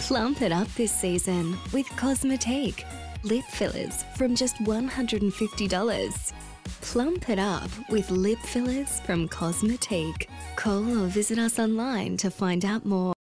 Plump it up this season with Cosmetique. Lip fillers from just $150. Plump it up with lip fillers from Cosmetique. Call or visit us online to find out more.